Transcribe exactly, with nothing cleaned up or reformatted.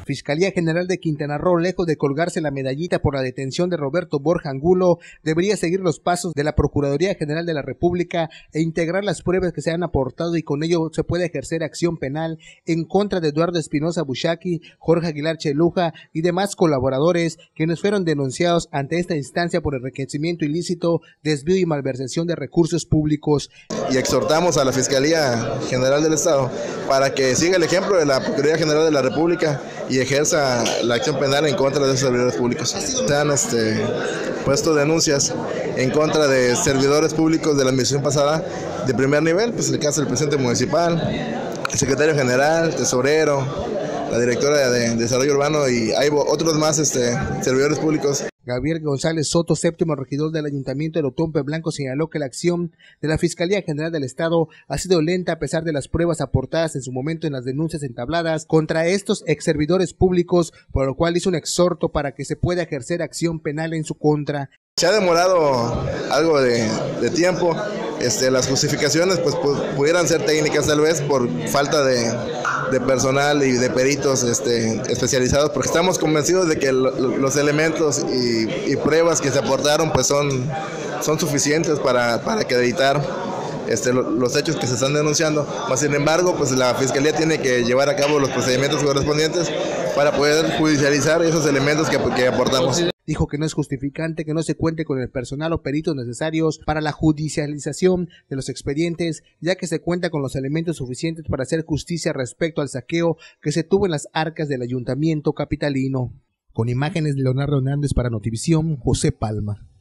Fiscalía General de Quintana Roo, lejos de colgarse la medallita por la detención de Roberto Borja Angulo, debería seguir los pasos de la Procuraduría General de la República e integrar las pruebas que se han aportado, y con ello se puede ejercer acción penal en contra de Eduardo Espinosa Bushaki, Jorge Aguilar Cheluja y demás colaboradores quienes fueron denunciados ante esta instancia por enriquecimiento ilícito, desvío y malversación de recursos públicos. Y exhortamos a la Fiscalía General del Estado para que siga el ejemplo de la Procuraduría General de la República y ejerza la acción penal en contra de esos servidores públicos. Se han este, puesto denuncias en contra de servidores públicos de la administración pasada de primer nivel, pues el caso del presidente municipal, el secretario general, tesorero, la directora de Desarrollo Urbano y hay otros más este, servidores públicos. Gabriel González Soto, séptimo regidor del Ayuntamiento de Otompe Blanco, señaló que la acción de la Fiscalía General del Estado ha sido lenta a pesar de las pruebas aportadas en su momento en las denuncias entabladas contra estos ex servidores públicos, por lo cual hizo un exhorto para que se pueda ejercer acción penal en su contra. Se ha demorado algo de, de tiempo, este, las justificaciones pues pudieran ser técnicas tal vez por falta de, de personal y de peritos este, especializados, porque estamos convencidos de que lo, los elementos y, y pruebas que se aportaron pues son, son suficientes para, para acreditar este, lo, los hechos que se están denunciando. Mas, sin embargo, pues la Fiscalía tiene que llevar a cabo los procedimientos correspondientes para poder judicializar esos elementos que, que aportamos. Dijo que no es justificante que no se cuente con el personal o peritos necesarios para la judicialización de los expedientes, ya que se cuenta con los elementos suficientes para hacer justicia respecto al saqueo que se tuvo en las arcas del ayuntamiento capitalino. Con imágenes de Leonardo Hernández para Notivisión, José Palma.